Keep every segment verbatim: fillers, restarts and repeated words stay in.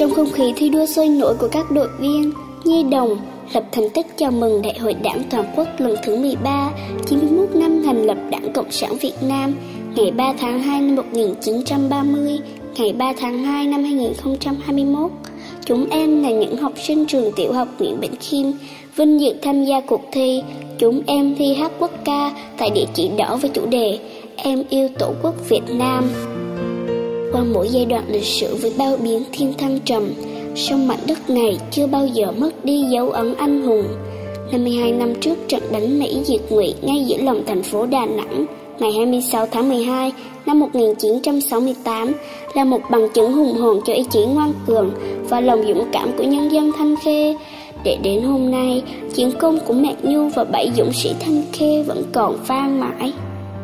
Trong không khí thi đua sôi nổi của các đội viên, Nhi Đồng lập thành tích chào mừng Đại hội Đảng Toàn quốc lần thứ mười ba, chín mươi mốt năm thành lập Đảng Cộng sản Việt Nam, ngày ba tháng hai năm một nghìn chín trăm ba mươi, ngày ba tháng hai năm hai nghìn không trăm hai mươi mốt. Chúng em là những học sinh trường tiểu học Nguyễn Bỉnh Khiêm, vinh dự tham gia cuộc thi. Chúng em thi hát quốc ca tại địa chỉ đỏ với chủ đề Em yêu Tổ quốc Việt Nam. Qua mỗi giai đoạn lịch sử với bao biến thiên thăng trầm, song mảnh đất này chưa bao giờ mất đi dấu ấn anh hùng. năm mươi hai năm trước trận đánh Mỹ diệt Ngụy ngay giữa lòng thành phố Đà Nẵng, ngày hai mươi sáu tháng mười hai năm một nghìn chín trăm sáu mươi tám là một bằng chứng hùng hồn cho ý chí ngoan cường và lòng dũng cảm của nhân dân Thanh Khê. Để đến hôm nay, chiến công của Mẹ Nhu và bảy dũng sĩ Thanh Khê vẫn còn vang mãi.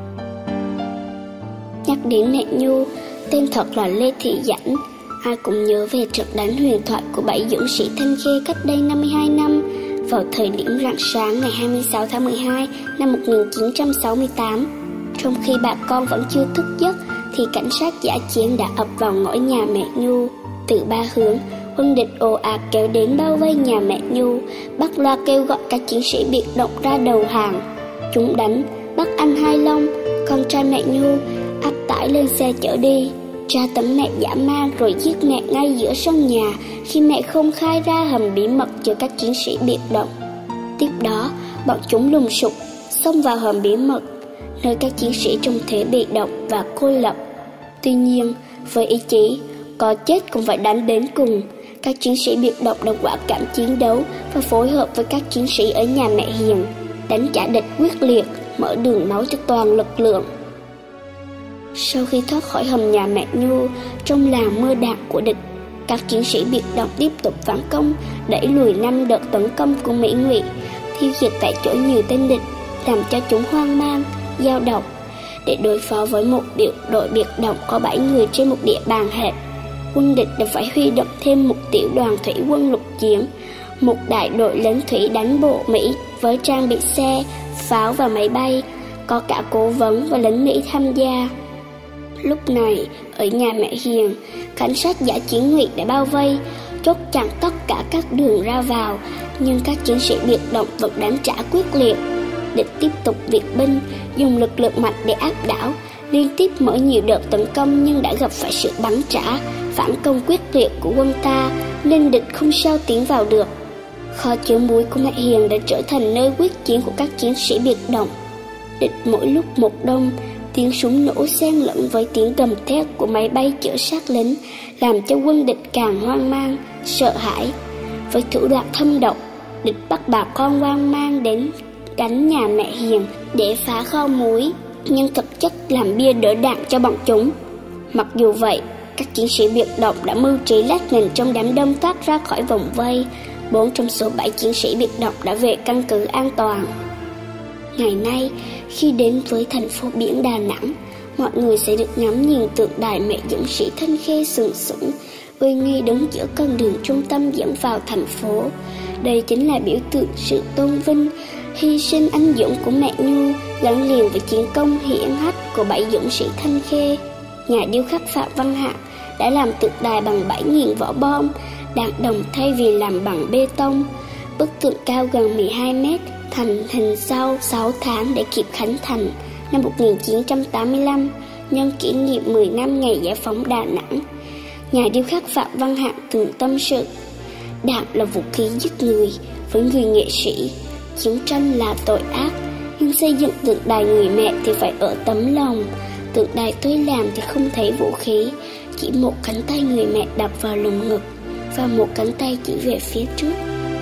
Nhắc đến Mẹ Nhu, tên thật là Lê Thị Dãnh, ai cũng nhớ về trận đánh huyền thoại của bảy dũng sĩ Thanh Khê cách đây năm mươi hai năm. Vào thời điểm rạng sáng ngày hai mươi sáu tháng mười hai năm một nghìn chín trăm sáu mươi tám, trong khi bà con vẫn chưa thức giấc thì cảnh sát dã chiến đã ập vào ngõ nhà Mẹ Nhu. Từ ba hướng, quân địch ồ ạt kéo đến bao vây nhà Mẹ Nhu, bắt loa kêu gọi các chiến sĩ biệt động ra đầu hàng. Chúng đánh, bắt anh Hai Long, con trai Mẹ Nhu, áp tải lên xe chở đi, tra tấn mẹ dã man rồi giết mẹ ngay giữa sân nhà khi mẹ không khai ra hầm bí mật cho các chiến sĩ biệt động. Tiếp đó, bọn chúng lùng sục xông vào hầm bí mật, nơi các chiến sĩ trong thế bị động và cô lập. Tuy nhiên, với ý chí có chết cũng phải đánh đến cùng, các chiến sĩ biệt động đã quả cảm chiến đấu và phối hợp với các chiến sĩ ở nhà Mẹ Hiền, đánh trả địch quyết liệt, mở đường máu cho toàn lực lượng. Sau khi thoát khỏi hầm nhà Mẹ Nhu, trong làng mưa đạn của địch, các chiến sĩ biệt động tiếp tục phản công, đẩy lùi năm đợt tấn công của Mỹ Ngụy, tiêu diệt tại chỗ nhiều tên địch, làm cho chúng hoang mang, dao động. Để đối phó với một điệu đội biệt động có bảy người trên một địa bàn hẹp, quân địch đã phải huy động thêm một tiểu đoàn thủy quân lục chiến, một đại đội lính thủy đánh bộ Mỹ với trang bị xe, pháo và máy bay, có cả cố vấn và lính Mỹ tham gia. Lúc này, ở nhà Mẹ Hiền, cảnh sát dã chiến Ngụy đã bao vây, chốt chặn tất cả các đường ra vào, nhưng các chiến sĩ biệt động vẫn đánh trả quyết liệt. Địch tiếp tục viện binh, dùng lực lượng mạnh để áp đảo, liên tiếp mở nhiều đợt tấn công nhưng đã gặp phải sự bắn trả, phản công quyết liệt của quân ta, nên địch không sao tiến vào được. Kho chứa muối của Mẹ Hiền đã trở thành nơi quyết chiến của các chiến sĩ biệt động. Địch mỗi lúc một đông, tiếng súng nổ xen lẫn với tiếng gầm thét của máy bay chở sát lính, làm cho quân địch càng hoang mang, sợ hãi. Với thủ đoạn thâm độc, địch bắt bà con hoang mang đến đánh nhà Mẹ Hiền để phá kho muối, nhưng thực chất làm bia đỡ đạn cho bọn chúng. Mặc dù vậy, các chiến sĩ biệt động đã mưu trí lách mình trong đám đông thoát ra khỏi vòng vây. Bốn trong số bảy chiến sĩ biệt động đã về căn cứ an toàn. Ngày nay, khi đến với thành phố biển Đà Nẵng, mọi người sẽ được ngắm nhìn tượng đài Mẹ dũng sĩ Thanh Khê sừng sững, uy nghi đứng giữa con đường trung tâm dẫn vào thành phố. Đây chính là biểu tượng sự tôn vinh, hy sinh anh dũng của Mẹ Nhu, gắn liền với chiến công hiển hách của bảy dũng sĩ Thanh Khê. Nhà điêu khắc Phạm Văn Hạng đã làm tượng đài bằng bảy nghìn vỏ bom, đạn đồng thay vì làm bằng bê tông. Bức tượng cao gần mười hai mét, thành hình sau sáu tháng để kịp khánh thành năm một nghìn chín trăm tám mươi lăm, nhân kỷ niệm mười năm ngày giải phóng Đà Nẵng. Nhà điêu khắc Phạm Văn Hạng từng tâm sự: đạn là vũ khí giết người, với người nghệ sĩ, chiến tranh là tội ác, nhưng xây dựng tượng đài người mẹ thì phải ở tấm lòng. Tượng đài tôi làm thì không thấy vũ khí, chỉ một cánh tay người mẹ đập vào lồng ngực và một cánh tay chỉ về phía trước.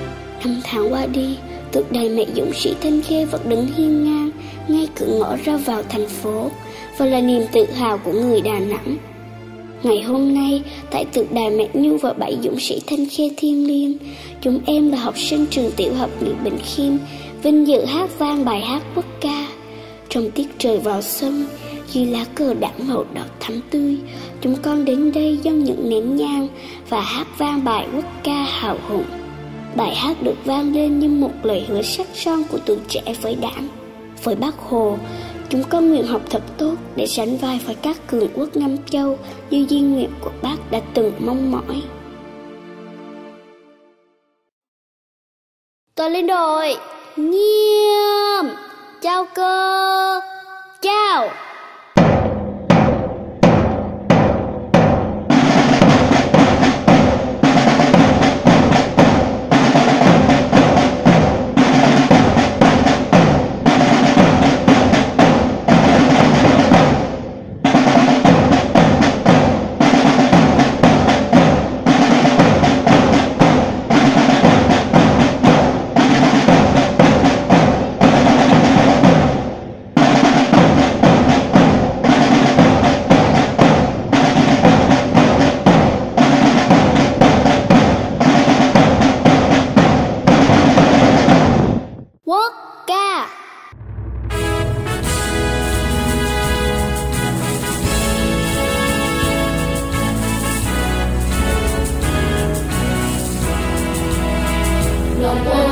Năm tháng qua đi, tượng đài Mẹ dũng sĩ Thanh Khê vẫn đứng hiên ngang ngay cửa ngõ ra vào thành phố và là niềm tự hào của người Đà Nẵng. Ngày hôm nay, tại tượng đài Mẹ Nhu và bảy dũng sĩ Thanh Khê thiêng liêng, chúng em là học sinh trường tiểu học Nguyễn Bỉnh Khiêm vinh dự hát vang bài hát quốc ca. Trong tiết trời vào xuân, dưới lá cờ đảng màu đỏ thắm tươi, chúng con đến đây dâng những nén nhang và hát vang bài quốc ca hào hùng. Bài hát được vang lên như một lời hứa sắc son của tuổi trẻ với Đảng, với Bác Hồ. Chúng con nguyện học thật tốt để sánh vai với các cường quốc Nam Châu như di nguyện của Bác đã từng mong mỏi. Toàn lên đội, nghiêm, chào cơ, chào. Quốc ca. Đoàn quân